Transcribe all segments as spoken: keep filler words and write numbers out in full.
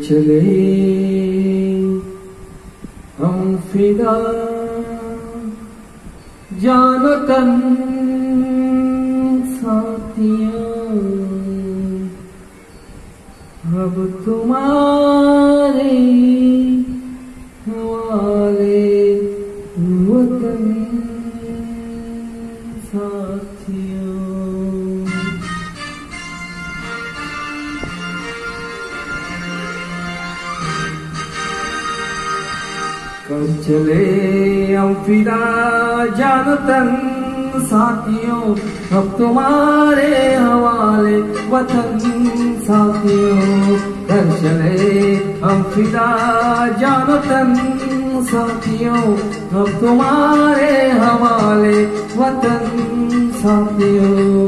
चले हम फिदा जानो तन साथियों, अब तुम्हारे हवाले वतन साथियों। कब चले हम फिदा जानो तन साथियों, अब तुम्हारे हवाले वतन साथियों। कब चले हम फिदा जानो तन साथियों, अब तुम्हारे हवाले वतन साथियों।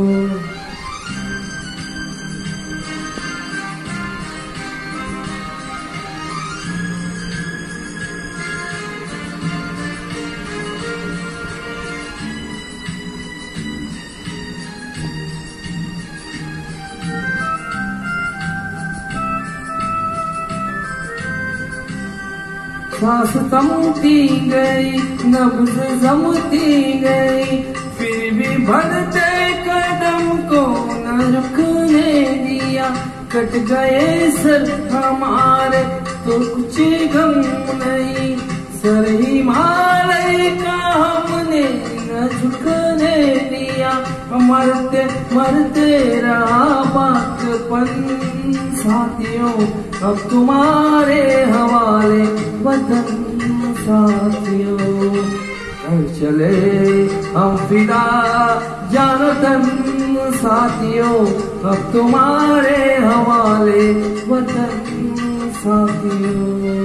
सांस थमती गई, नब्ज़ जमती गई, फिर भी बढ़ते कदम को न रुकने दिया। कट गए सर हमारे तो कुछ गम नहीं, सर हिमालय का हमने न झुकने दिया। मरते मरते रहा बातपन साथियों, अब तुम्हारे हवाले वतन साथियों। कब चले हम फिदा जानो तन साथियों, अब तुम्हारे हवाले वतन साथियों।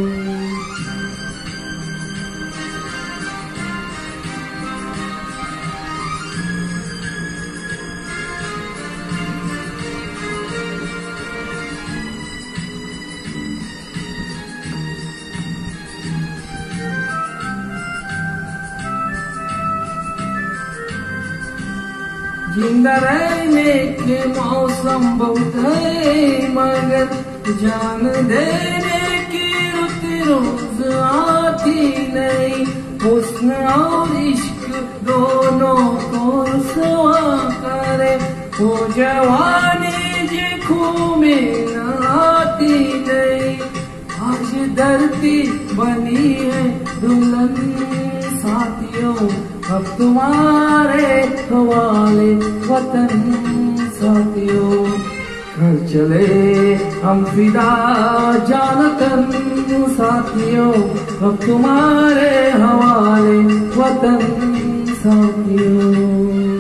जिंदा रहने के मौसम बहुत है, मगर जान देने की रुत रोज आती नहीं। हुस्न और इश्क दोनों को रुसवा करे, वो जवानी जे खूह में न आती नहीं। आज धरती बनी है दुल्हन साथियों, अब तुम्हारे हवाले वतन साथियों। घर चले हम फिदा जानो तन साथियों, अब तुम्हारे हवाले वतन साथियों।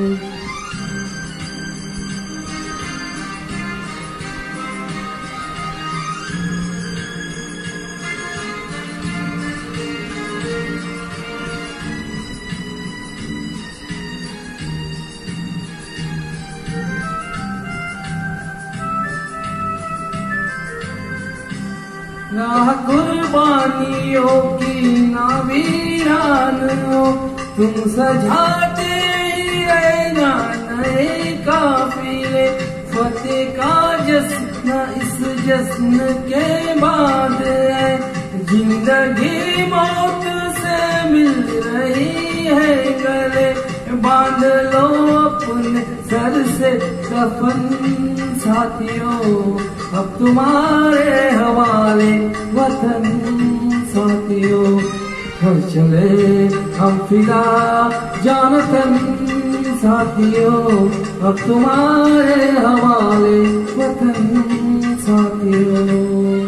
ना कुर्बानियों की ना वीरान हो, तुम सजाते रहना नए काफिले। फतेह का जश्न इस जश्न के बाद है, जिंदगी मौत से मिल रही है गले। बांध लो अपने सर से कफन साथियों, अब तुम्हारे हवाले वतन साथियों। हम चले हम फिदा जानो तन साथियों, अब तुम्हारे हवाले वतन साथियों।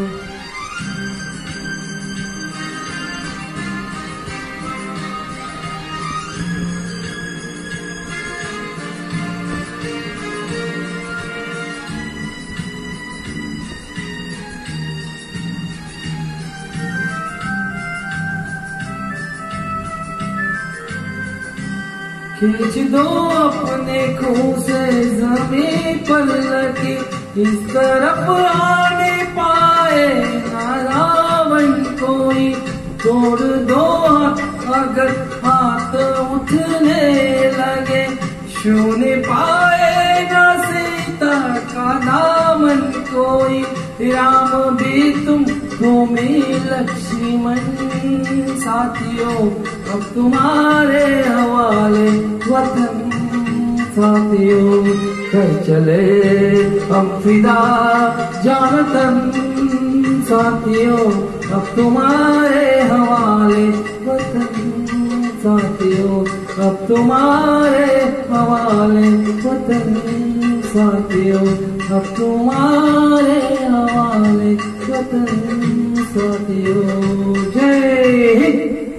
खींच दो अपने खून से जमीन पर लगी, इस तरफ आने पाए ना रावण कोई। तोड़ दो अगर हाथ उठने लगे, छूने पाएगा सीता सीता का दामन कोई, राम भी तुम तुम्हें लक्ष्मण। साथियों अब तुम्हारे हवाले वतन, साथियों कर चले हम फिदा जान तन। साथियों अब तुम्हारे हवाले वतन, साथियों अब तुम्हारे हवाले वतन। साथियों अब तुम्हारे हवाले वतन। साथियों जय हिंद।